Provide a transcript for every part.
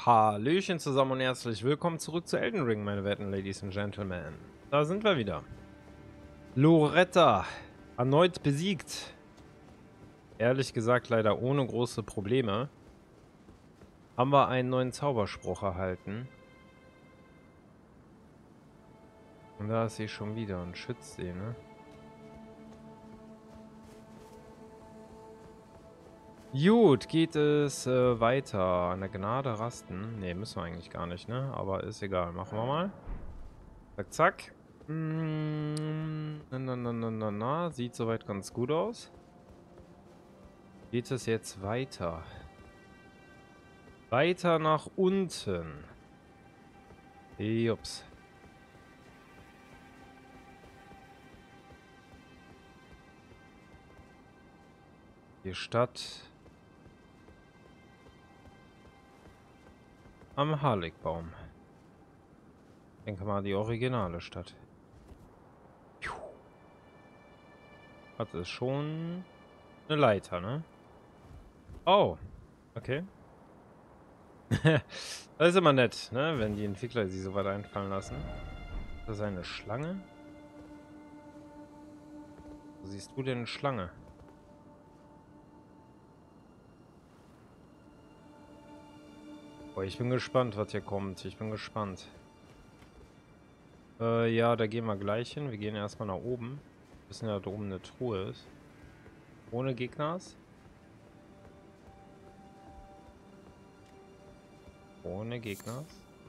Hallöchen zusammen und herzlich willkommen zurück zu Elden Ring, meine werten Ladies and Gentlemen. Da sind wir wieder. Loretta, erneut besiegt. Ehrlich gesagt leider ohne große Probleme. Haben wir einen neuen Zauberspruch erhalten. Und da ist sie schon wieder und schützt sie, ne? Gut, geht es weiter. An der Gnade rasten. Ne, müssen wir eigentlich gar nicht, ne? Aber ist egal. Machen wir mal. Zack, zack. Na. Sieht soweit ganz gut aus. Geht es jetzt weiter? Weiter nach unten. Jups. Die Stadt am Harligbaum. Ich denke mal, die originale Stadt. Das ist schon eine Leiter, ne? Oh, okay. Das ist immer nett, ne? Wenn die Entwickler sich so weit einfallen lassen. Das ist eine Schlange? Wo siehst du denn eine Schlange? Boah, ich bin gespannt, was hier kommt. Ich bin gespannt. Ja, da gehen wir gleich hin. Wir gehen erstmal nach oben. Wissen ja, da oben eine Truhe ist. Ohne Gegners. Ohne Gegners.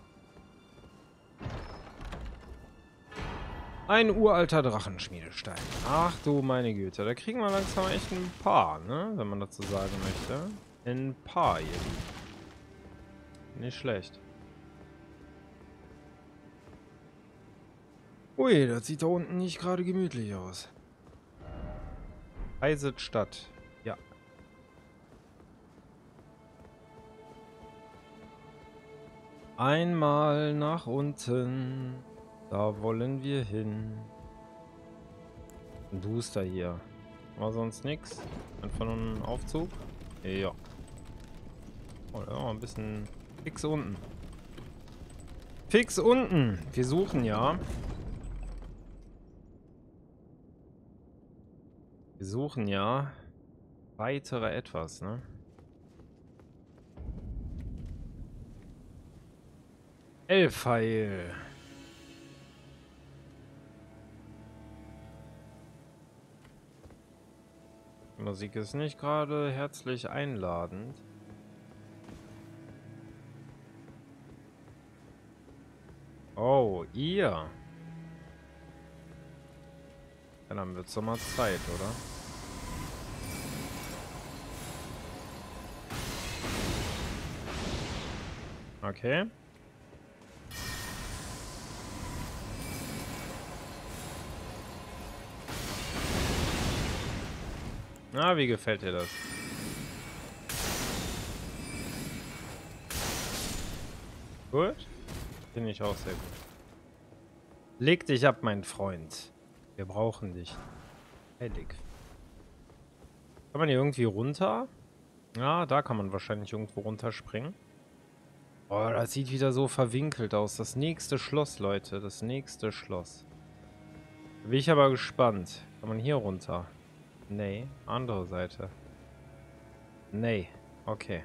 Ein uralter Drachenschmiedestein. Ach du meine Güte. Da kriegen wir langsam echt ein paar, ne? Wenn man dazu sagen möchte. Ein paar, ihr Lieben. Nicht schlecht. Ui, das sieht da unten nicht gerade gemütlich aus. Stadt. Ja. Einmal nach unten. Da wollen wir hin. Ein Duster hier. War sonst nix. Einfach nur ein Aufzug. Ja. Oh, ja, ein bisschen fix unten. Fix unten. Wir suchen ja. Wir suchen ja weitere etwas, ne? Elfheil. Die Musik ist nicht gerade herzlich einladend. Oh, ihr. Ja, dann wird's doch mal Zeit, oder? Okay. Na, wie gefällt dir das? Gut? Finde ich auch sehr gut. Leg dich ab, mein Freund. Wir brauchen dich. Heilig. Kann man hier irgendwie runter? Ja, da kann man wahrscheinlich irgendwo runterspringen. Oh, das sieht wieder so verwinkelt aus. Das nächste Schloss, Leute. Das nächste Schloss. Bin ich aber gespannt. Kann man hier runter? Nee. Andere Seite. Nee. Okay.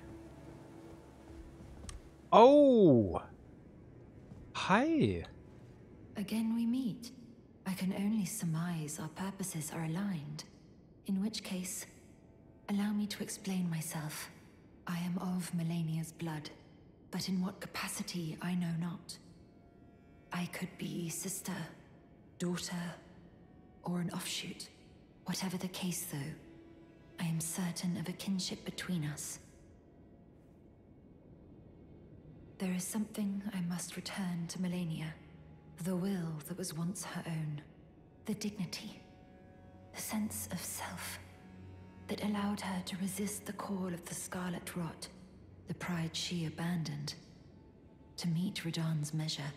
Oh! Hi! Again we meet. I can only surmise our purposes are aligned. In which case, allow me to explain myself. I am of Melania's blood, but in what capacity I know not. I could be sister, daughter, or an offshoot. Whatever the case, though, I am certain of a kinship between us. There is something I must return to Melania. The will that was once her own. The dignity. The sense of self. That allowed her to resist the call of the Scarlet Rot. The pride she abandoned. To meet Radahn's measure.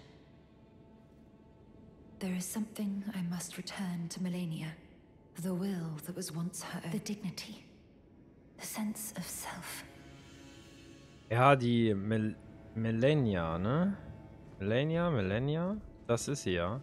There is something I must return to Melania. The will that was once her own. The dignity. The sense of self. Ja, die Melania, ne? Melania? Das ist sie ja.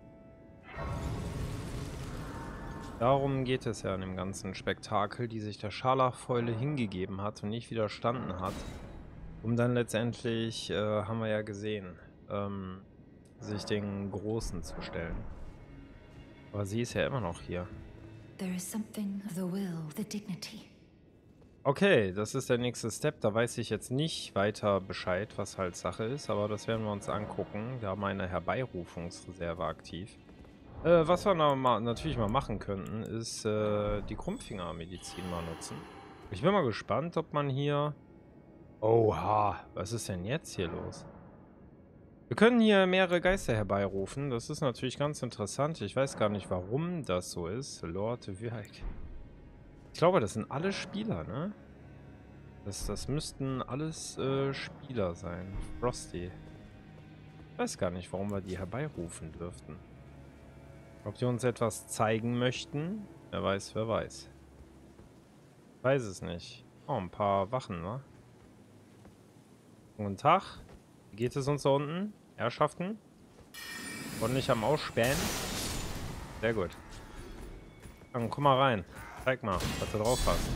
Darum geht es ja in dem ganzen Spektakel, die sich der Scharlachfäule hingegeben hat und nicht widerstanden hat. Um dann letztendlich, haben wir ja gesehen, sich den Großen zu stellen. Aber sie ist ja immer noch hier. There is something of the will, the dignity. Okay, das ist der nächste Step. Da weiß ich jetzt nicht weiter Bescheid, was halt Sache ist, aber das werden wir uns angucken. Wir haben eine Herbeirufungsreserve aktiv. Was wir natürlich mal machen könnten, ist die Krummfingermedizin mal nutzen. Ich bin mal gespannt, ob man hier... Oha, was ist denn jetzt hier los? Wir können hier mehrere Geister herbeirufen. Das ist natürlich ganz interessant. Ich weiß gar nicht, warum das so ist. Lord Wirk. Ich glaube, das sind alle Spieler, ne? Das müssten alles Spieler sein. Frosty. Ich weiß gar nicht, warum wir die herbeirufen dürften. Ob die uns etwas zeigen möchten? Wer weiß, wer weiß. Ich weiß es nicht. Oh, ein paar Wachen, ne? Guten Tag. Wie geht es uns da unten? Herrschaften? Ordentlich am Ausspähen? Sehr gut. Dann komm mal rein. Zeig mal, was du drauf hast.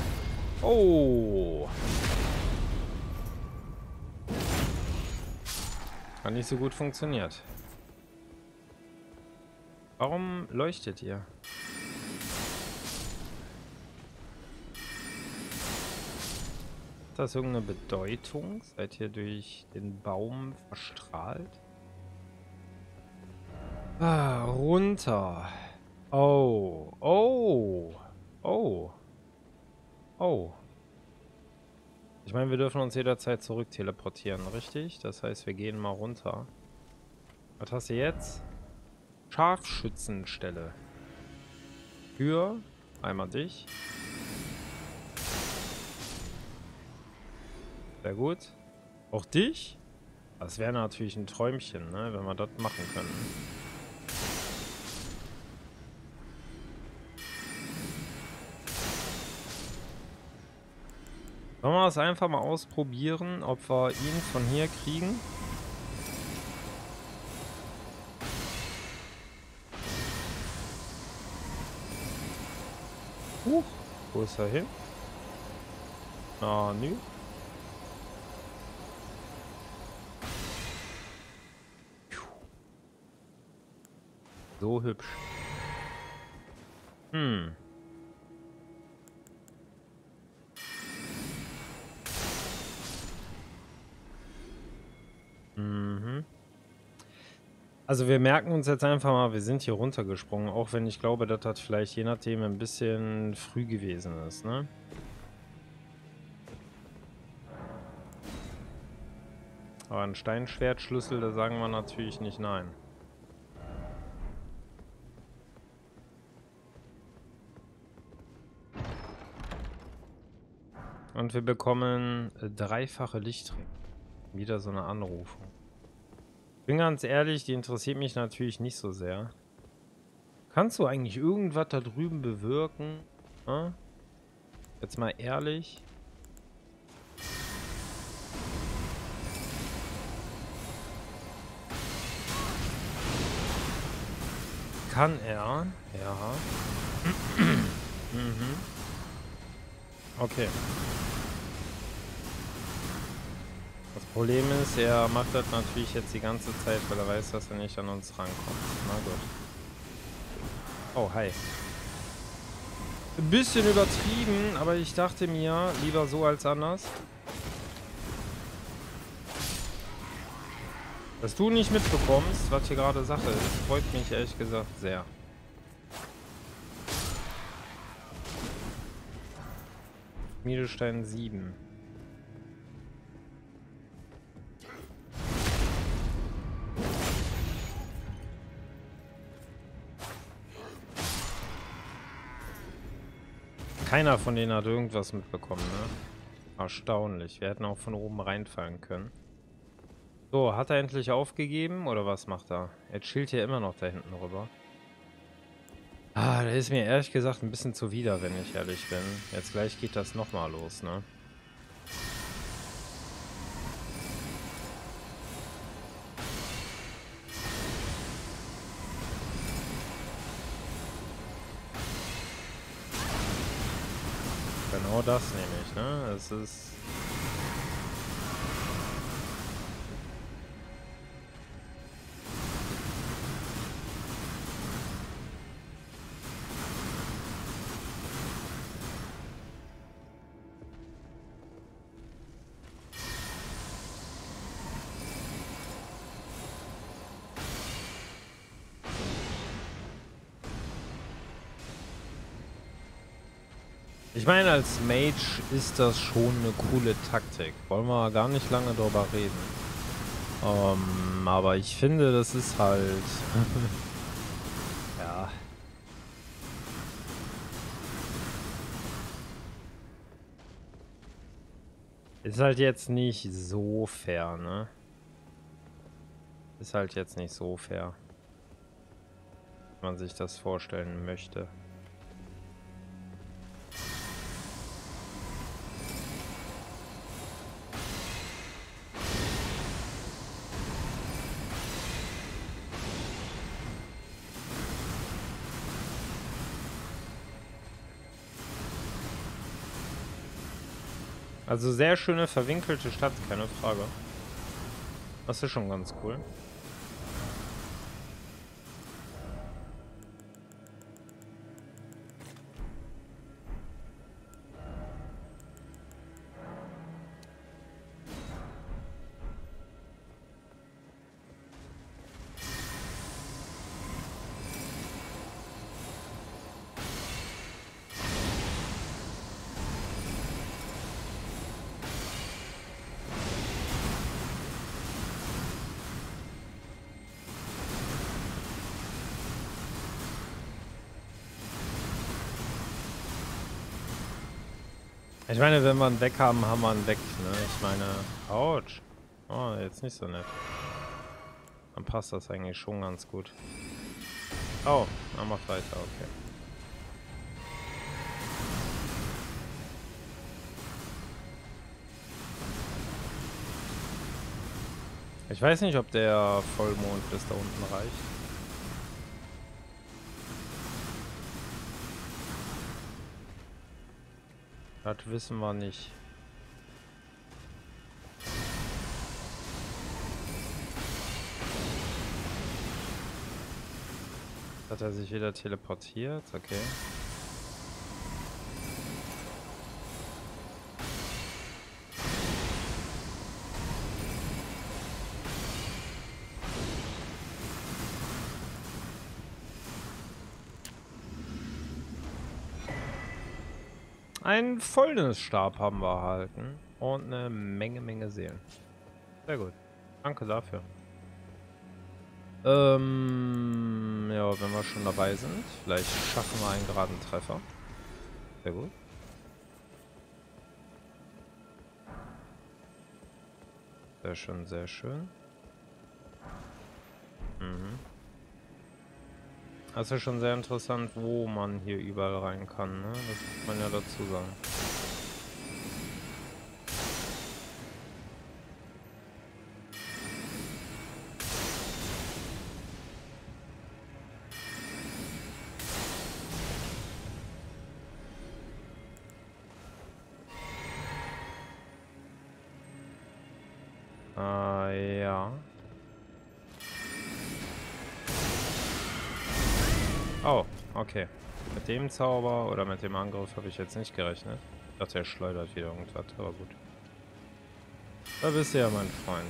Oh! Hat nicht so gut funktioniert. Warum leuchtet ihr? Hat das irgendeine Bedeutung? Seid ihr durch den Baum verstrahlt? Ah, runter. Oh. Oh. Oh. Oh. Ich meine, wir dürfen uns jederzeit zurück teleportieren, richtig? Das heißt, wir gehen mal runter. Was hast du jetzt? Scharfschützenstelle. Für einmal dich. Sehr gut. Auch dich? Das wäre natürlich ein Träumchen, ne, wenn wir das machen können. Sollen wir es einfach mal ausprobieren, ob wir ihn von hier kriegen? Wo ist er hin? Ah, nö. So hübsch. Mhm. Also wir merken uns jetzt einfach mal, wir sind hier runtergesprungen, auch wenn ich glaube, dass das vielleicht je nachdem ein bisschen früh gewesen ist, ne? Aber ein Steinschwertschlüssel, da sagen wir natürlich nicht nein. Und wir bekommen dreifache Lichtringe. Wieder so eine Anrufung. Bin ganz ehrlich, die interessiert mich natürlich nicht so sehr. Kannst du eigentlich irgendwas da drüben bewirken? Hm? Jetzt mal ehrlich. Kann er? Ja. Mhm. Okay. Das Problem ist, er macht das natürlich jetzt die ganze Zeit, weil er weiß, dass er nicht an uns rankommt. Na gut. Oh, hi. Ein bisschen übertrieben, aber ich dachte mir, lieber so als anders. Dass du nicht mitbekommst, was hier gerade Sache ist, freut mich ehrlich gesagt sehr. Schmiedestein 7. Keiner von denen hat irgendwas mitbekommen, ne? Erstaunlich. Wir hätten auch von oben reinfallen können. So, hat er endlich aufgegeben oder was macht er? Er chillt hier immer noch da hinten rüber. Ah, der ist mir ehrlich gesagt ein bisschen zuwider, wenn ich ehrlich bin. Jetzt gleich geht das nochmal los, ne? Genau das nehme ich, ne? Es ist... Ich meine, als Mage ist das schon eine coole Taktik. Wollen wir gar nicht lange drüber reden. Aber ich finde, das ist halt... ja. Ist halt jetzt nicht so fair, ne? Ist halt jetzt nicht so fair, wenn man sich das vorstellen möchte. Also sehr schöne verwinkelte Stadt, keine Frage. Das ist schon ganz cool. Ich meine, wenn wir einen weg haben, haben wir einen weg, ne? Ich meine, ouch. Oh, jetzt nicht so nett. Dann passt das eigentlich schon ganz gut. Oh, dann macht weiter, okay. Ich weiß nicht, ob der Vollmond bis da unten reicht. Das wissen wir nicht. Hat er sich wieder teleportiert? Okay. Ein Fäulnisstab haben wir erhalten. Und eine Menge Seelen. Sehr gut. Danke dafür. Ja, wenn wir schon dabei sind, vielleicht schaffen wir einen geraden Treffer. Sehr gut. Sehr schön, sehr schön. Mhm. Das ist ja schon sehr interessant, wo man hier überall rein kann, ne? Das muss man ja dazu sagen. Ja. Oh, okay. Mit dem Zauber oder mit dem Angriff habe ich jetzt nicht gerechnet. Ich dachte, er schleudert wieder irgendwas, aber gut. Da bist du ja, mein Freund.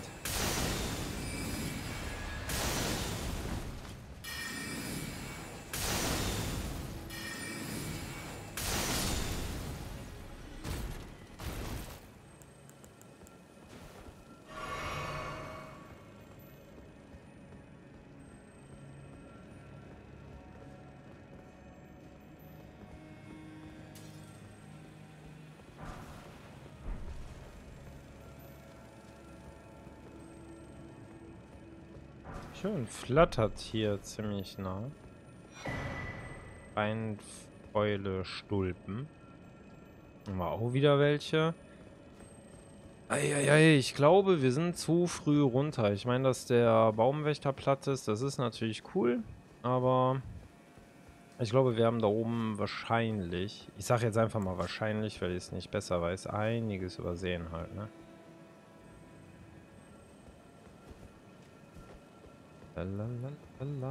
Schön, flattert hier ziemlich nah. Beinfäule Stulpen. Haben wir auch wieder welche. Eieiei, ich glaube, wir sind zu früh runter. Ich meine, dass der Baumwächter platt ist, das ist natürlich cool. Aber Ich glaube, wir haben da oben wahrscheinlich, ich sage jetzt einfach mal wahrscheinlich, weil ich es nicht besser weiß, einiges übersehen halt, ne? Lalalala.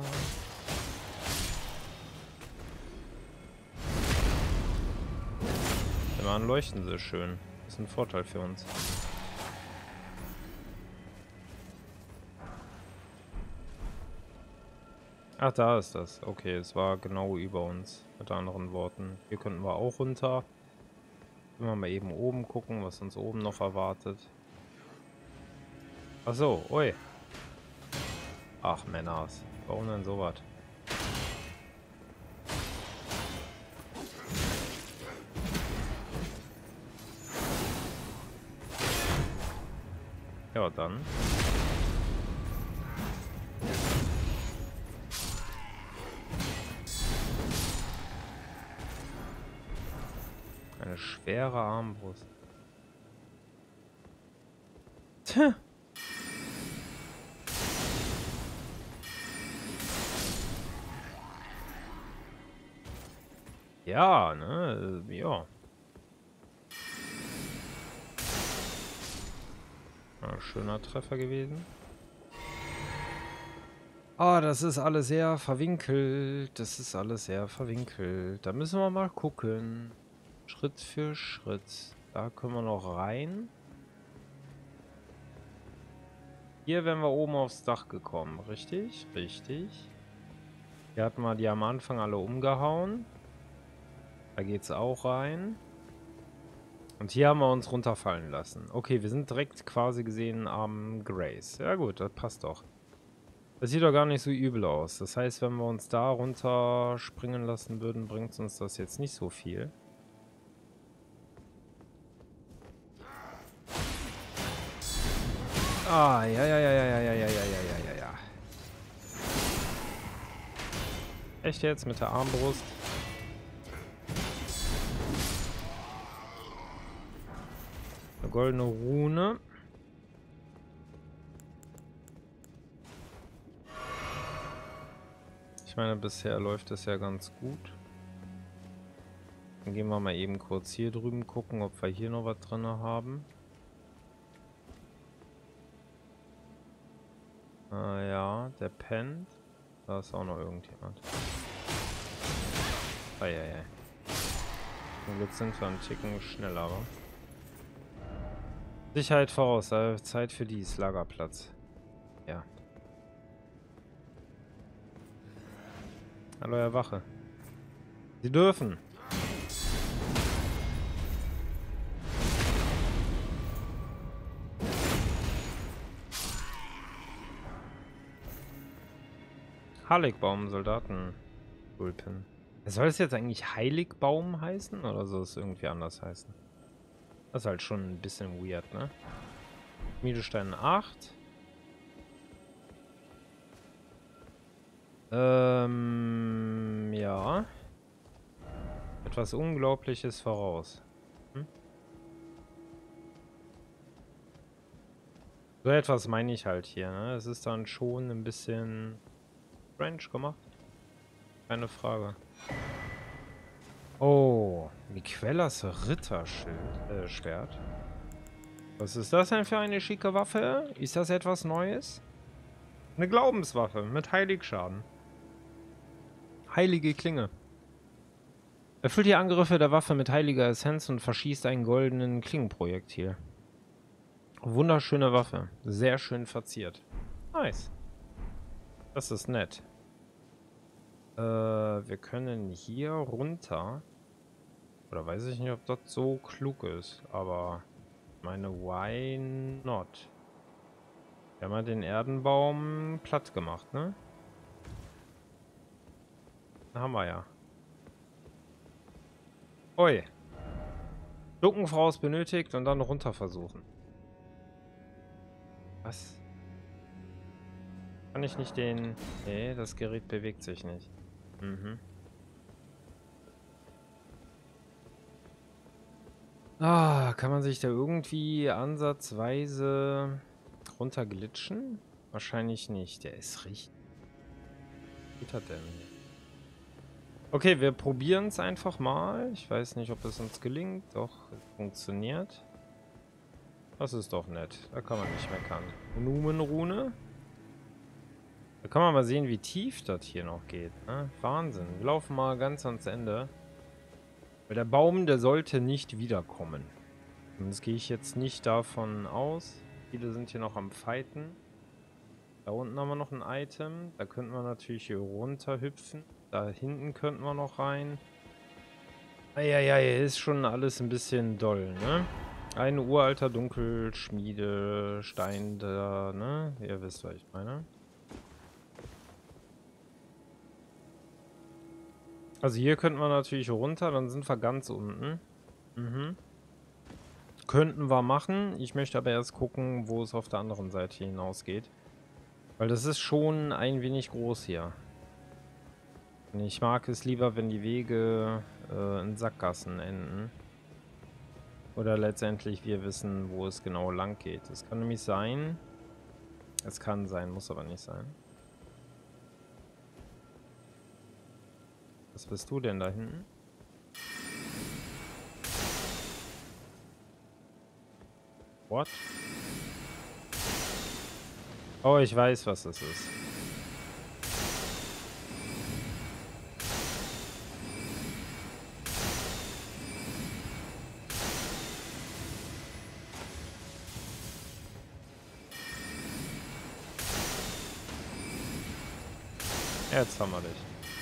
Immerhin leuchten sie schön. Das ist ein Vorteil für uns. Ach, da ist das. Okay, es war genau über uns. Mit anderen Worten. Hier könnten wir auch runter. Können wir mal eben oben gucken, was uns oben noch erwartet. Ach so, ui. Ach, Männers. Warum denn sowas? Ja, dann. Eine schwere Armbrust. Tja. Ja, ne? Ja. Schöner Treffer gewesen. Ah, das ist alles sehr verwinkelt. Das ist alles sehr verwinkelt. Da müssen wir mal gucken. Schritt für Schritt. Da können wir noch rein. Hier wären wir oben aufs Dach gekommen. Richtig? Richtig. Hier hatten wir die am Anfang alle umgehauen. Da geht's auch rein. Und hier haben wir uns runterfallen lassen. Okay, wir sind direkt quasi gesehen am Grace. Ja gut, das passt doch. Das sieht doch gar nicht so übel aus. Das heißt, wenn wir uns da runterspringen lassen würden, bringt uns das jetzt nicht so viel. Ah, ja, ja, ja, ja, ja, ja, ja, ja, ja, ja, ja. Echt jetzt mit der Armbrust? Eine goldene Rune. Ich meine, bisher läuft es ja ganz gut. Dann gehen wir mal eben kurz hier drüben gucken, ob wir hier noch was drin haben. Ah ja, der pennt. Da ist auch noch irgendjemand. Eieiei. Zum Glück sind wir einen Ticken schneller, wa? Sicherheit voraus, Zeit für dies. Lagerplatz. Ja. Hallo, Herr Wache. Sie dürfen. Heiligbaum, Soldaten. Tulpen. Soll es jetzt eigentlich Heiligbaum heißen oder soll es irgendwie anders heißen? Das ist halt schon ein bisschen weird, ne? Schmiedestein 8. Ja. Etwas Unglaubliches voraus. Hm? So etwas meine ich halt hier, ne? Es ist dann schon ein bisschen strange gemacht. Keine Frage. Oh, Miquellas Ritterschild, Schwert. Was ist das denn für eine schicke Waffe? Ist das etwas Neues? Eine Glaubenswaffe mit Heiligschaden. Heilige Klinge. Erfüllt die Angriffe der Waffe mit heiliger Essenz und verschießt einen goldenen Klingenprojektil. Wunderschöne Waffe. Sehr schön verziert. Nice. Das ist nett. Wir können hier runter. Oder weiß ich nicht, ob das so klug ist. Aber ich meine, why not? Wir haben ja den Erdenbaum platt gemacht, ne? Haben wir ja. Ui. Ducken voraus benötigt und dann runter versuchen. Was? Kann ich nicht den... Nee, das Gerät bewegt sich nicht. Mhm. Ah, kann man sich da irgendwie ansatzweise runterglitschen? Wahrscheinlich nicht. Der ist richtig. Was geht das denn? Okay, wir probieren es einfach mal. Ich weiß nicht, ob es uns gelingt. Doch, es funktioniert. Das ist doch nett. Da kann man nicht meckern. Numenrune. Da kann man mal sehen, wie tief das hier noch geht. Ne? Wahnsinn. Wir laufen mal ganz ans Ende. Weil der Baum, der sollte nicht wiederkommen. Zumindest gehe ich jetzt nicht davon aus. Viele sind hier noch am Fighten. Da unten haben wir noch ein Item. Da könnten wir natürlich hier runter hüpfen. Da hinten könnten wir noch rein. Eieiei, ist schon alles ein bisschen doll, ne? Ein uralter Dunkelschmiedestein da, ne? Ihr wisst, was ich meine. Also hier könnten wir natürlich runter, dann sind wir ganz unten. Mhm. Könnten wir machen. Ich möchte aber erst gucken, wo es auf der anderen Seite hinausgeht. Weil das ist schon ein wenig groß hier. Und ich mag es lieber, wenn die Wege in Sackgassen enden. Oder letztendlich wir wissen, wo es genau lang geht. Es kann nämlich sein. Es kann sein, muss aber nicht sein. Was bist du denn da hinten? What? Oh, ich weiß, was es ist. Jetzt haben wir dich.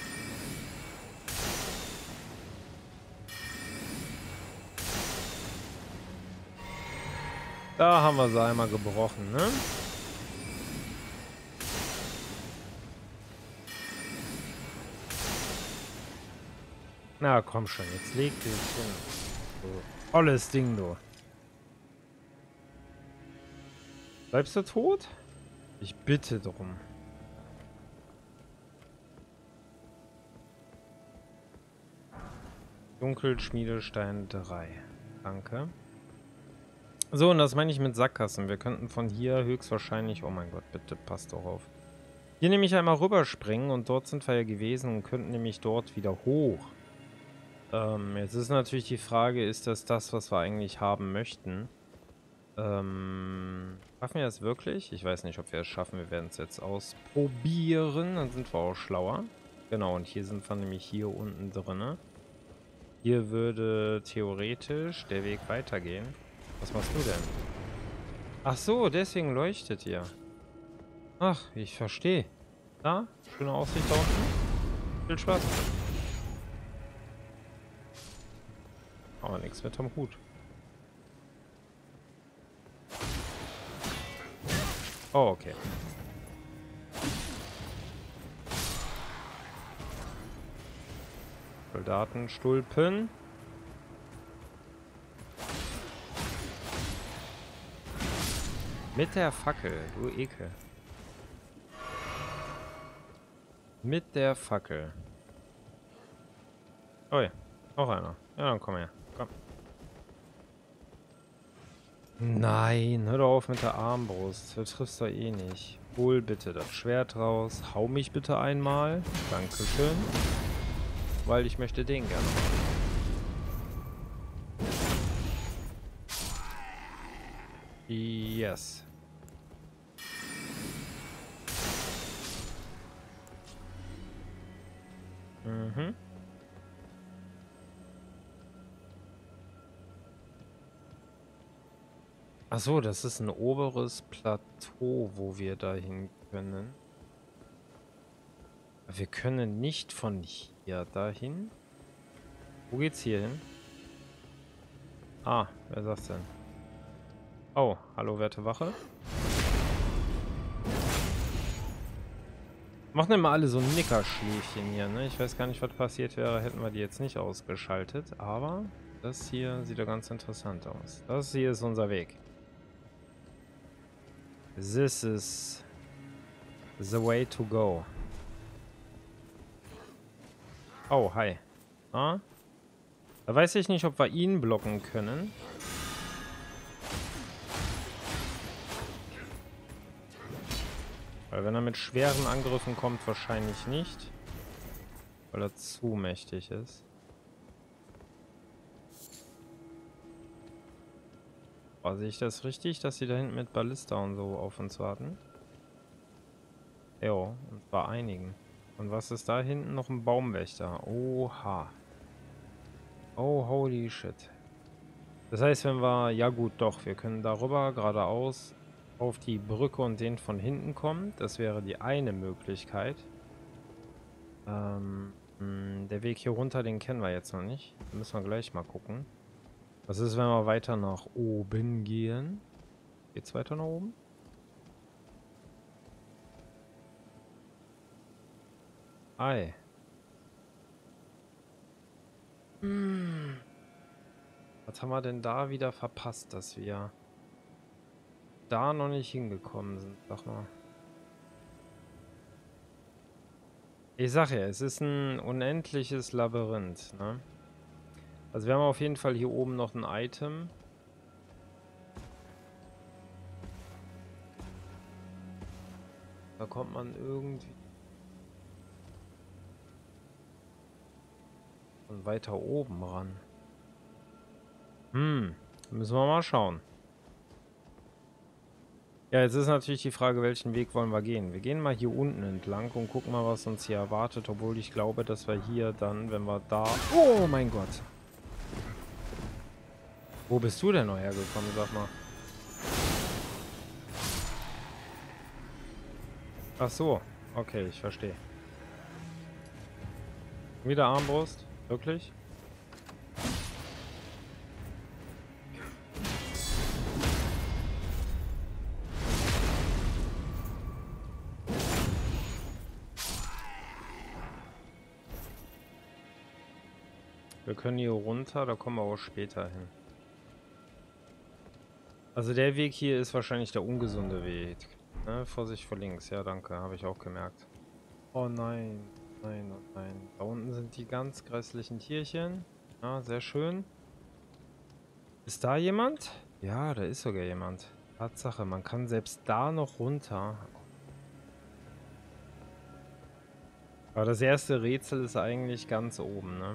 Da haben wir sie einmal gebrochen, ne? Na komm schon, jetzt leg dich hin. So. Tolles Ding, du. Bleibst du tot? Ich bitte drum. Dunkelschmiedestein 3. Danke. So, und das meine ich mit Sackgassen. Wir könnten von hier höchstwahrscheinlich... Oh mein Gott, bitte passt doch auf. Hier nämlich einmal rüberspringen und dort sind wir ja gewesen und könnten nämlich dort wieder hoch. Jetzt ist natürlich die Frage, ist das, was wir eigentlich haben möchten? Schaffen wir das wirklich? Ich weiß nicht, ob wir es schaffen. Wir werden es jetzt ausprobieren. Dann sind wir auch schlauer. Genau, und hier sind wir nämlich hier unten drin. Hier würde theoretisch der Weg weitergehen. Was machst du denn? Ach so, deswegen leuchtet hier. Ach, ich verstehe. Da, schöne Aussicht da unten. Viel Spaß. Aber nichts mit am Hut. Oh, okay. Soldatenstulpen. Mit der Fackel, du Ekel. Mit der Fackel. Oh ja, noch einer. Ja, dann komm her. Komm. Nein, hör doch auf mit der Armbrust. Du triffst doch eh nicht. Hol bitte das Schwert raus. Hau mich bitte einmal. Dankeschön. Weil ich möchte den gerne machen. Yes. Mhm. Ach so, das ist ein oberes Plateau, wo wir dahin können. Wir können nicht von hier dahin. Wo geht's hier hin? Ah, wer sagt's denn? Oh, hallo, werte Wache. Machen immer alle so ein Nickerschläfchen hier, ne? Ich weiß gar nicht, was passiert wäre, hätten wir die jetzt nicht ausgeschaltet. Aber das hier sieht ja ganz interessant aus. Das hier ist unser Weg. This is the way to go. Oh, hi. Ah? Da weiß ich nicht, ob wir ihn blocken können. Weil wenn er mit schweren Angriffen kommt, wahrscheinlich nicht. weil er zu mächtig ist. Aber sehe ich das richtig, dass sie da hinten mit Ballista und so auf uns warten? Jo, und zwar einigen. Und was ist da hinten? Noch ein Baumwächter. Oha. Oh, holy shit. Das heißt, wenn wir... Ja gut, doch. Wir können darüber geradeaus auf die Brücke und den von hinten kommen. Das wäre die eine Möglichkeit. Der Weg hier runter, den kennen wir jetzt noch nicht. Da müssen wir gleich mal gucken. Was ist, wenn wir weiter nach oben gehen? Geht's weiter nach oben? Ei. Was haben wir denn da wieder verpasst, dass wir da noch nicht hingekommen sind? Sag mal. Ich sag ja, es ist ein unendliches Labyrinth, ne? Also wir haben auf jeden Fall hier oben noch ein Item. Da kommt man irgendwie von weiter oben ran. Müssen wir mal schauen. Ja, jetzt ist natürlich die Frage, welchen Weg wollen wir gehen. Wir gehen mal hier unten entlang und gucken mal, was uns hier erwartet, obwohl ich glaube, dass wir hier dann, wenn wir da... Oh mein Gott! Wo bist du denn noch hergekommen, sag mal? Ach so, okay, ich verstehe. Wieder Armbrust? Wirklich? Wir können hier runter, da kommen wir auch später hin. Also der Weg hier ist wahrscheinlich der ungesunde Weg. Ne? Vorsicht vor links. Ja, danke. Habe ich auch gemerkt. Oh nein. Nein, oh nein. Da unten sind die ganz grässlichen Tierchen. Ja, sehr schön. Ist da jemand? Ja, da ist sogar jemand. Tatsache, man kann selbst da noch runter. Aber das erste Rätsel ist eigentlich ganz oben, ne?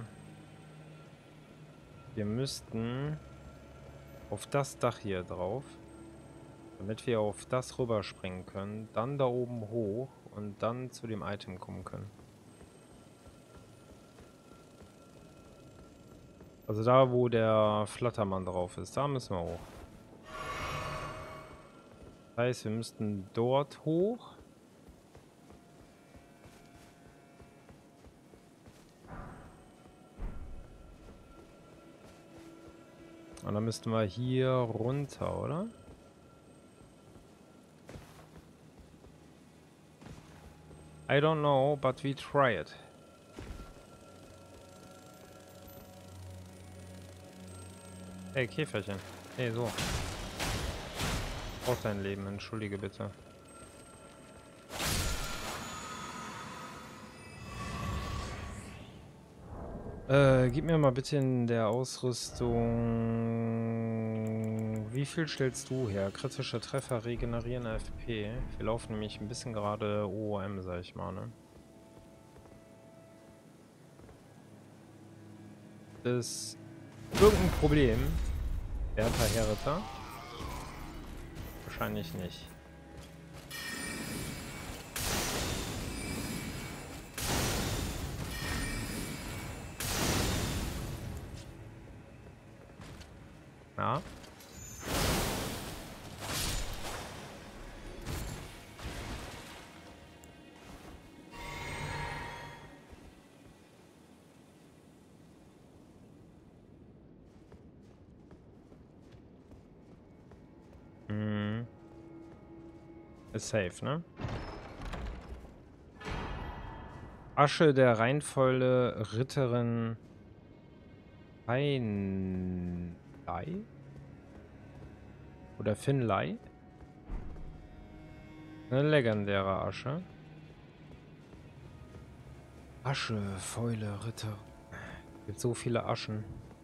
Wir müssten auf das Dach hier drauf, damit wir auf das rüberspringen können, dann da oben hoch und dann zu dem Item kommen können. Also da, wo der Flattermann drauf ist, da müssen wir hoch. Das heißt, wir müssten dort hoch. Und dann müssten wir hier runter, oder? I don't know, but we try it. Hey, Käferchen. Hey, so. Auf dein Leben, entschuldige bitte. Gib mir mal bitte in der Ausrüstung... Wie viel stellst du her? Kritische Treffer regenerieren AFP. Wir laufen nämlich ein bisschen gerade OOM, sag ich mal, ne? Ist irgendein Problem? Werter Herr Ritter? Wahrscheinlich nicht. Ja. Ist safe, ne? Asche der Reihenvolle Ritterin Finlay? Oder Finlay? Eine legendäre Asche. Asche, Fäule, Ritter. Gibt so viele Aschen.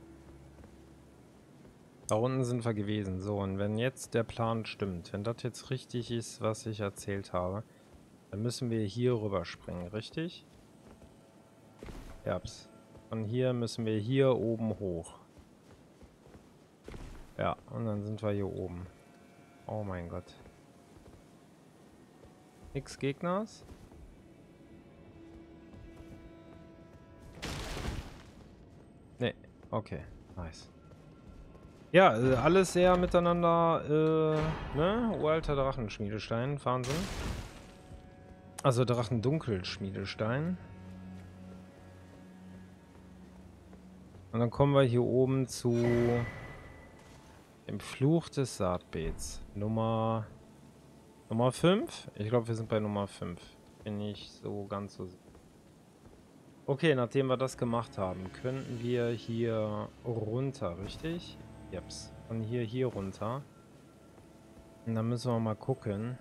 Da unten sind wir gewesen. So, und wenn jetzt der Plan stimmt, wenn das jetzt richtig ist, was ich erzählt habe, dann müssen wir hier rüberspringen, richtig? Herbst. Von hier müssen wir hier oben hoch. Ja, und dann sind wir hier oben. Oh mein Gott. Nix Gegners? Nee, okay, nice. Ja, alles sehr miteinander, ne? Uralter Drachenschmiedestein, Wahnsinn. Also Drachendunkelschmiedestein. Und dann kommen wir hier oben zu dem Fluch des Saatbeets. Nummer 5? Ich glaube, wir sind bei Nummer 5. Bin ich so ganz so sicher. Okay, nachdem wir das gemacht haben, könnten wir hier runter, richtig? Jeps. Von hier runter. Und dann müssen wir mal gucken.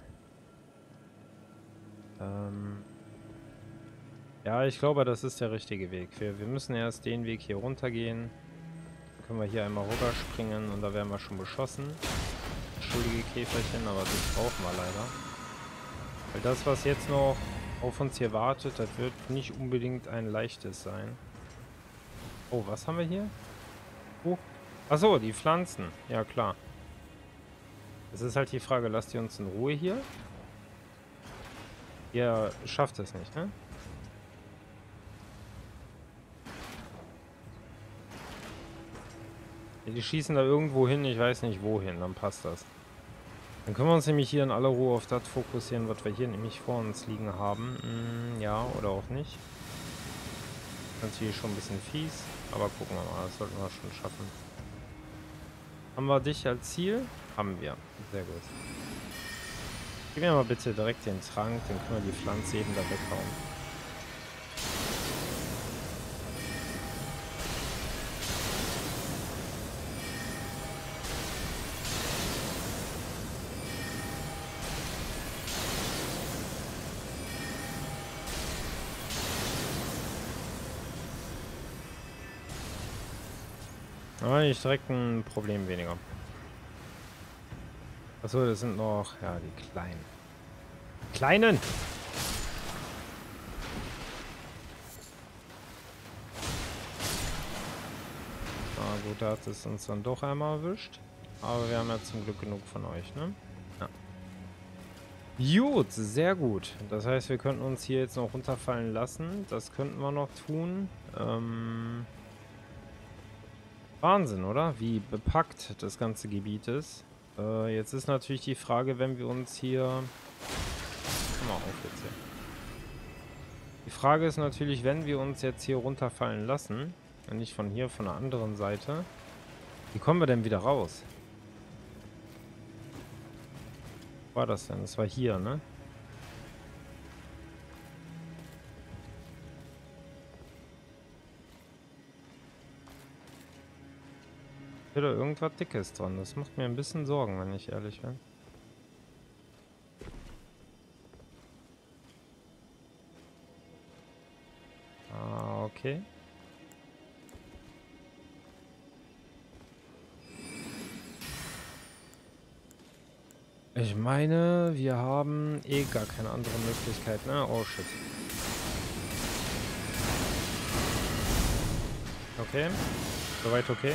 Ja, ich glaube, das ist der richtige Weg. Wir müssen erst den Weg hier runter gehen. Dann können wir hier einmal rüberspringen und da werden wir schon beschossen. Entschuldige Käferchen, aber das brauchen wir leider. Weil das, was jetzt noch auf uns hier wartet, das wird nicht unbedingt ein leichtes sein. Oh, was haben wir hier? Oh. Achso, die Pflanzen. Ja, klar. Es ist halt die Frage, lasst ihr uns in Ruhe hier? Ihr schafft es nicht, ne? Die schießen da irgendwo hin, ich weiß nicht wohin, dann passt das. Dann können wir uns nämlich hier in aller Ruhe auf das fokussieren, was wir hier nämlich vor uns liegen haben. Ja, oder auch nicht. Natürlich schon ein bisschen fies, aber gucken wir mal, das sollten wir schon schaffen. Haben wir dich als Ziel? Haben wir. Sehr gut. Gib mir mal bitte direkt den Trank, dann können wir die Pflanze eben da weghauen. Aber nicht direkt ein Problem weniger. Achso, das sind noch, ja, die Kleinen. Kleinen! Na gut, da hat es uns dann doch einmal erwischt. Aber wir haben ja zum Glück genug von euch, ne? Ja. Gut, sehr gut. Das heißt, wir könnten uns hier jetzt noch runterfallen lassen. Das könnten wir noch tun. Wahnsinn, oder? Wie bepackt das ganze Gebiet ist. Jetzt ist natürlich die Frage, wenn wir uns hier... Komm mal auf jetzt hier. Die Frage ist natürlich, wenn wir uns jetzt hier runterfallen lassen, nicht von hier, von der anderen Seite, wie kommen wir denn wieder raus? Wo war das denn? Das war hier, ne? Ist da irgendwas Dickes dran? Das macht mir ein bisschen Sorgen, wenn ich ehrlich bin. Ah, okay. Ich meine, wir haben eh gar keine andere Möglichkeit, ne? Oh, shit. Okay. Soweit okay.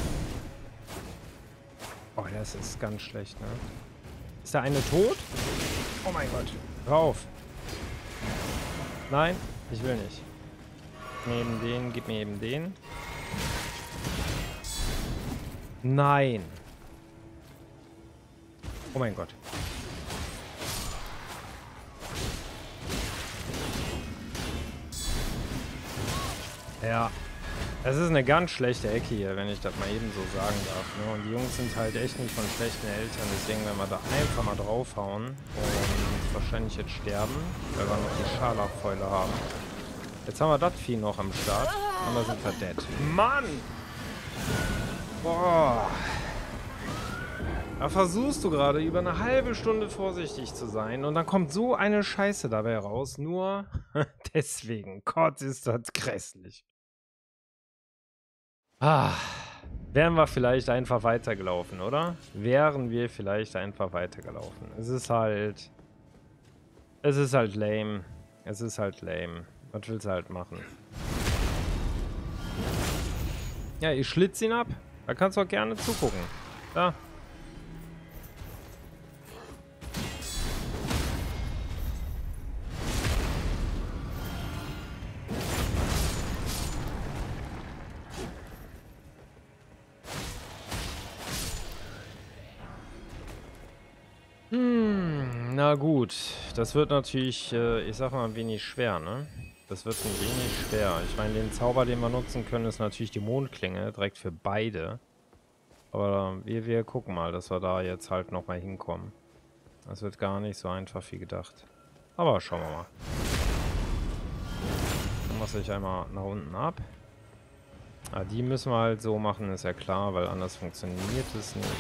Oh, das ist ganz schlecht, ne? Ist der eine tot? Oh mein Gott. Hör auf. Nein, ich will nicht. Gib mir eben den. Nein. Oh mein Gott. Ja. Es ist eine ganz schlechte Ecke hier, wenn ich das mal eben so sagen darf. Ne? Und die Jungs sind halt echt nicht von schlechten Eltern. Deswegen werden wir da einfach mal draufhauen. Und wahrscheinlich jetzt sterben, weil wir noch die Scharlachfäule haben. Jetzt haben wir das Vieh noch am Start. Und da sind wir dead. Mann! Boah. Da versuchst du gerade über eine halbe Stunde vorsichtig zu sein. Und dann kommt so eine Scheiße dabei raus. Nur deswegen. Gott, ist das grässlich. Ah, wären wir vielleicht einfach weitergelaufen, oder? Wären wir vielleicht einfach weitergelaufen. Es ist halt lame. Es ist halt lame. Was willst du halt machen? Ja, ich schlitze ihn ab. Da kannst du auch gerne zugucken. Da. Na gut. Das wird natürlich, ich sag mal, ein wenig schwer, ne? Das wird ein wenig schwer. Ich meine, den Zauber, den wir nutzen können, ist natürlich die Mondklinge. Direkt für beide. Aber wir gucken mal, dass wir da jetzt halt nochmal hinkommen. Das wird gar nicht so einfach wie gedacht. Aber schauen wir mal. Dann mache ich einmal nach unten ab. Ah, die müssen wir halt so machen, ist ja klar, weil anders funktioniert es nicht.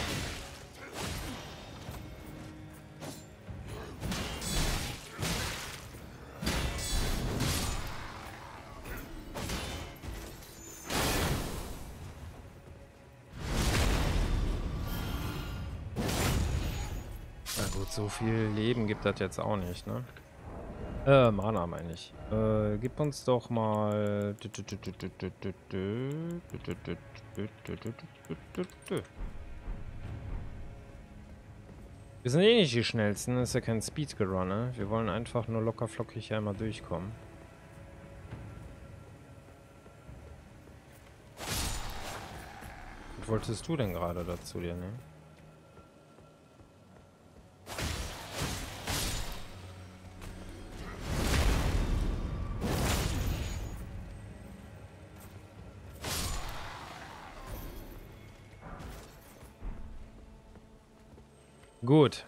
Na gut, so viel Leben gibt das jetzt auch nicht, ne? Mana meine ich. Gib uns doch mal... Wir sind eh nicht die Schnellsten, das ist ja kein Speedrun, ne? Wir wollen einfach nur locker flockig hier einmal durchkommen. Was wolltest du denn gerade dazu dir nehmen? Gut.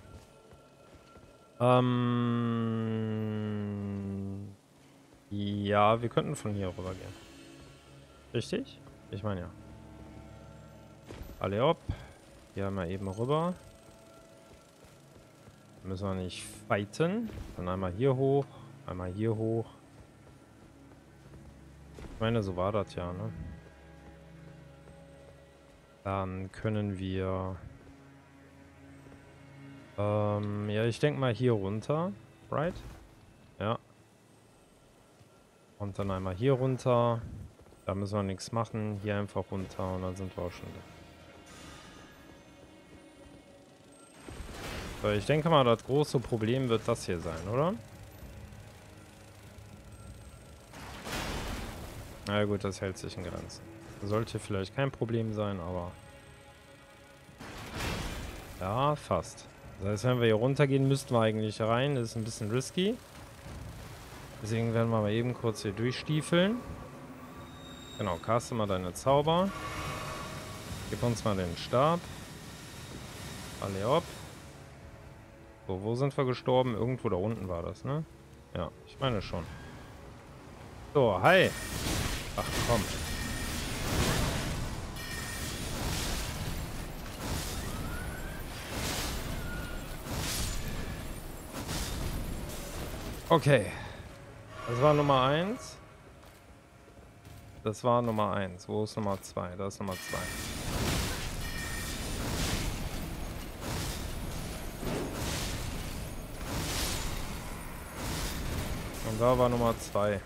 Ja, wir könnten von hier rüber gehen. Richtig? Ich meine ja. Alle hopp. Hier einmal eben rüber. Müssen wir nicht fighten. Dann einmal hier hoch. Einmal hier hoch. Ich meine, so war das ja, ne? Dann können wir... ja, ich denke mal hier runter. Right? Ja. Und dann einmal hier runter. Da müssen wir nichts machen. Hier einfach runter und dann sind wir auch schon da. So, ich denke mal, das große Problem wird das hier sein, oder? Na gut, das hält sich in Grenzen. Sollte vielleicht kein Problem sein, aber... Ja, fast. Das heißt, wenn wir hier runtergehen, müssten wir eigentlich rein. Das ist ein bisschen risky. Deswegen werden wir mal eben kurz hier durchstiefeln. Genau, caste mal deine Zauber. Gib uns mal den Stab. Alle hopp. So, wo sind wir gestorben? Irgendwo da unten war das, ne? Ja, ich meine schon. So, hi. Ach, komm. Okay. Das war Nummer 1. Das war Nummer 1. Wo ist Nummer 2? Da ist Nummer 2. Und da war Nummer 2.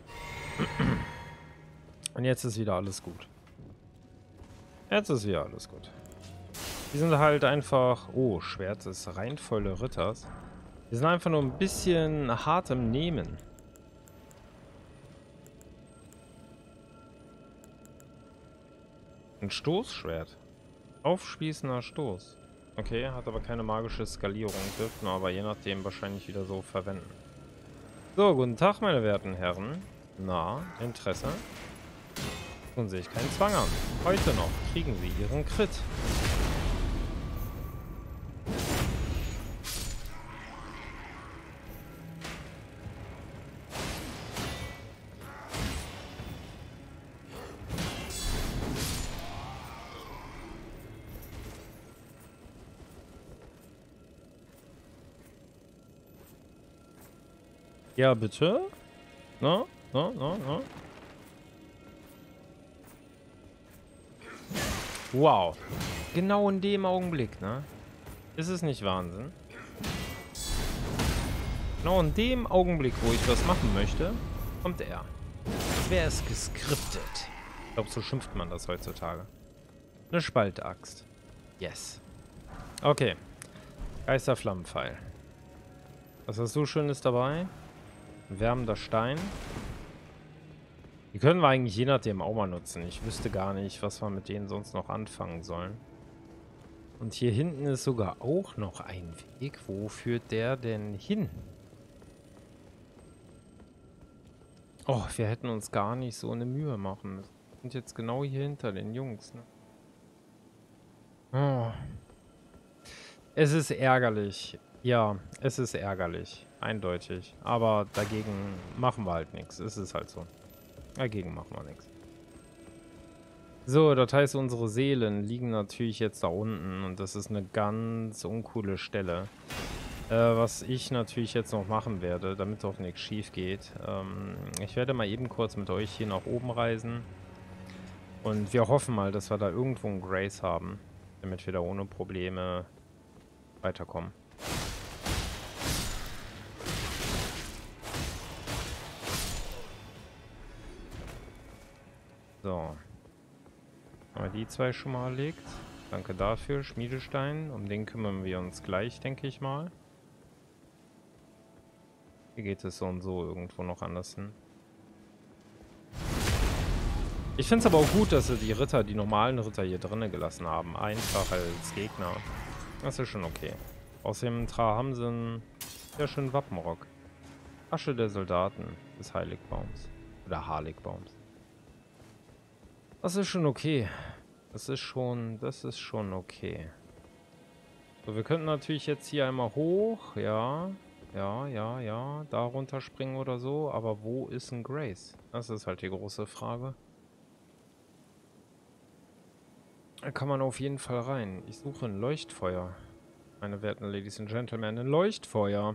Und jetzt ist wieder alles gut. Jetzt ist wieder alles gut. Die sind halt einfach... Oh, Schwert des reinvollen Ritters. Die sind einfach nur ein bisschen hart im Nehmen. Ein Stoßschwert. Aufspießender Stoß. Okay, hat aber keine magische Skalierung. Dürften wir aber je nachdem wahrscheinlich wieder so verwenden. So, guten Tag, meine werten Herren. Na, Interesse? Tun sich keinen Zwang an. Heute noch kriegen Sie Ihren Crit. Ja, bitte? No? No, no, no. Wow. Genau in dem Augenblick, ne? Ist es nicht Wahnsinn? Genau in dem Augenblick, wo ich was machen möchte, kommt er. Als wäre es geskriptet. glaube, so schimpft man das heutzutage. Eine Spaltaxt. Yes. Okay. Geisterflammenpfeil. Was hast du Schönes dabei? Wärmender Stein. Die können wir eigentlich je nachdem auch mal nutzen. Ich wüsste gar nicht, was wir mit denen sonst noch anfangen sollen. Und hier hinten ist sogar auch noch ein Weg. Wo führt der denn hin? Oh, wir hätten uns gar nicht so eine Mühe machen müssen. Wir sind jetzt genau hier hinter den Jungs, ne? Oh. Es ist ärgerlich. Ja, es ist ärgerlich. Eindeutig. Aber dagegen machen wir halt nichts. Es ist halt so. Dagegen machen wir nichts. So, das heißt, unsere Seelen liegen natürlich jetzt da unten. Und das ist eine ganz uncoole Stelle. Was ich natürlich jetzt noch machen werde, damit auch nichts schief geht. Ich werde mal eben kurz mit euch hier nach oben reisen. Und wir hoffen mal, dass wir da irgendwo ein Grace haben. Damit wir da ohne Probleme weiterkommen. So. Haben wir die zwei schon mal erlegt. Danke dafür, Schmiedestein. Um den kümmern wir uns gleich, denke ich mal. Hier geht es so und so irgendwo noch anders hin. Ich finde es aber auch gut, dass sie die Ritter, die normalen Ritter hier drinnen gelassen haben. Einfach als Gegner. Das ist schon okay. Außerdem haben sie einen sehr schönen Wappenrock. Asche der Soldaten des Heiligbaums. Oder Harligbaums. Das ist schon okay. Das ist schon okay. So, wir könnten natürlich jetzt hier einmal hoch. Ja. Da runterspringen oder so. Aber wo ist ein Grace? Das ist halt die große Frage. Da kann man auf jeden Fall rein. Ich suche ein Leuchtfeuer. Meine werten Ladies and Gentlemen, ein Leuchtfeuer.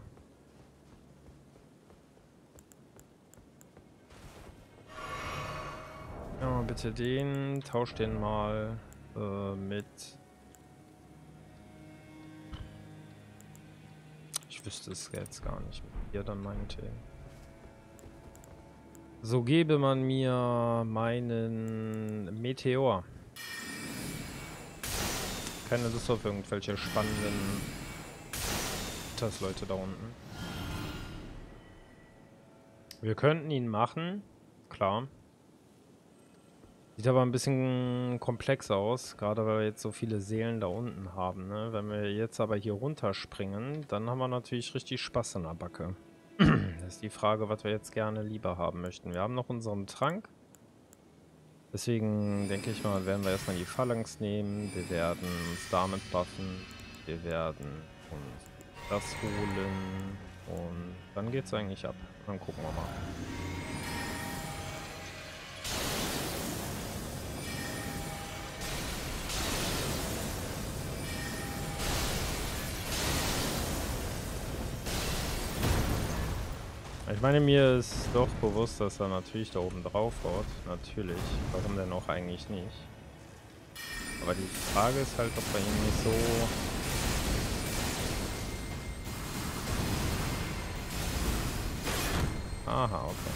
Ja, bitte den. Tausch den mal mit... Ich wüsste es jetzt gar nicht. Hier dann meinetwegen. So, gebe man mir meinen Meteor. Keine Lust auf irgendwelche spannenden Leute da unten. Wir könnten ihn machen. Klar. Sieht aber ein bisschen komplex aus, gerade weil wir jetzt so viele Seelen da unten haben, ne? Wenn wir jetzt aber hier runterspringen, dann haben wir natürlich richtig Spaß in der Backe. Das ist die Frage, was wir jetzt gerne lieber haben möchten. Wir haben noch unseren Trank. Deswegen denke ich mal, werden wir erstmal die Phalanx nehmen. Wir werden uns damit buffen. Wir werden uns das holen. Und dann geht's eigentlich ab. Dann gucken wir mal. Ich meine, mir ist doch bewusst, dass er natürlich da oben drauf haut. Natürlich. Warum denn auch eigentlich nicht? Aber die Frage ist halt, ob wir ihn nicht so... Aha, okay.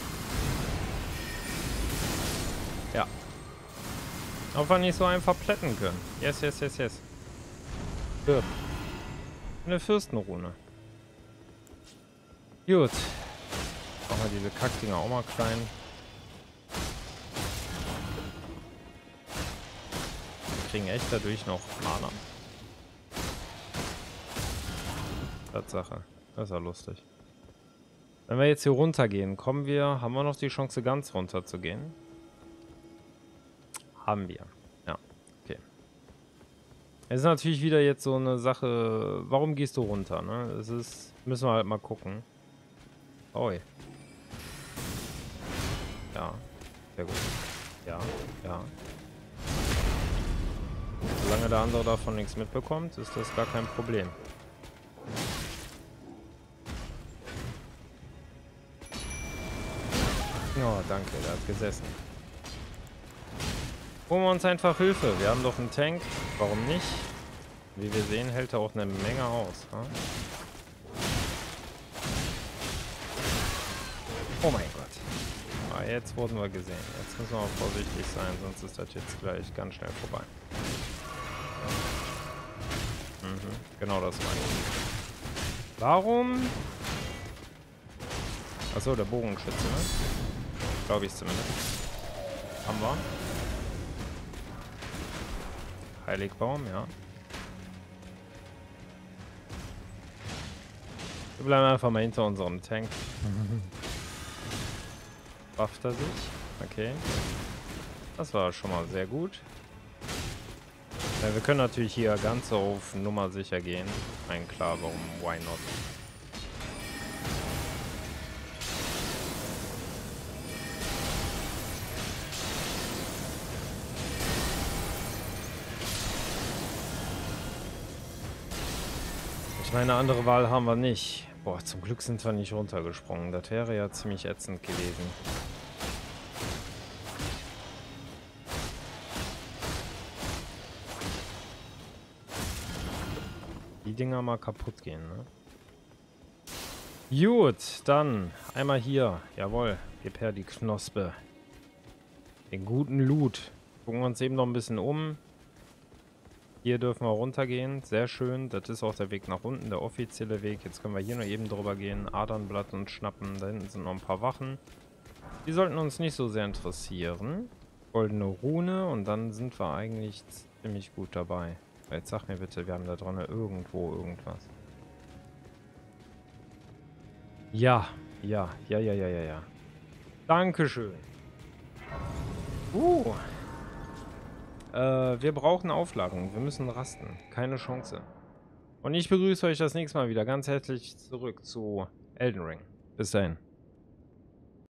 Ja. Ob wir nicht so einfach plätten können. Yes. Stirb. Eine Fürstenrune. Gut. Machen wir diese Kackdinger auch mal klein. Wir kriegen echt dadurch noch Mana. Tatsache. Das ist ja lustig. Wenn wir jetzt hier runtergehen, haben wir noch die Chance, ganz runter zu gehen? Haben wir. Ja, okay. Es ist natürlich wieder jetzt so eine Sache, warum gehst du runter, ne? Müssen wir halt mal gucken. Oi. Ja, sehr gut. Ja. Solange der andere davon nichts mitbekommt, ist das gar kein Problem. Oh, danke, der hat gesessen. Holen wir uns einfach Hilfe. Wir haben doch einen Tank. Warum nicht? Wie wir sehen, hält er auch eine Menge aus. Hm? Oh mein Gott. Aber jetzt wurden wir gesehen. Jetzt müssen wir auch vorsichtig sein, sonst ist das jetzt gleich ganz schnell vorbei. Genau das meine ich. Warum? Achso, der Bogenschütze, ne? Glaube ich zumindest. Haben wir. Heiligbaum, ja. Wir bleiben einfach mal hinter unserem Tank. Bufft er sich? Okay. Das war schon mal sehr gut. Ja, wir können natürlich hier ganz auf Nummer sicher gehen. Ein klar, warum, why not? Ich meine, eine andere Wahl haben wir nicht. Boah, zum Glück sind wir nicht runtergesprungen. Das wäre ja ziemlich ätzend gewesen. Die Dinger mal kaputt gehen, ne? Gut, dann einmal hier. Jawohl, gib her die Knospe. Den guten Loot. Gucken wir uns eben noch ein bisschen um. Hier dürfen wir runtergehen. Sehr schön. Das ist auch der Weg nach unten, der offizielle Weg. Jetzt können wir hier noch eben drüber gehen. Adernblatt und schnappen. Da hinten sind noch ein paar Wachen. Die sollten uns nicht so sehr interessieren. Goldene Rune und dann sind wir eigentlich ziemlich gut dabei. Jetzt sag mir bitte, wir haben da dran irgendwo irgendwas. Ja. Dankeschön. Wir brauchen Aufladung. Wir müssen rasten. Keine Chance. Und ich begrüße euch das nächste Mal wieder ganz herzlich zurück zu Elden Ring. Bis dahin.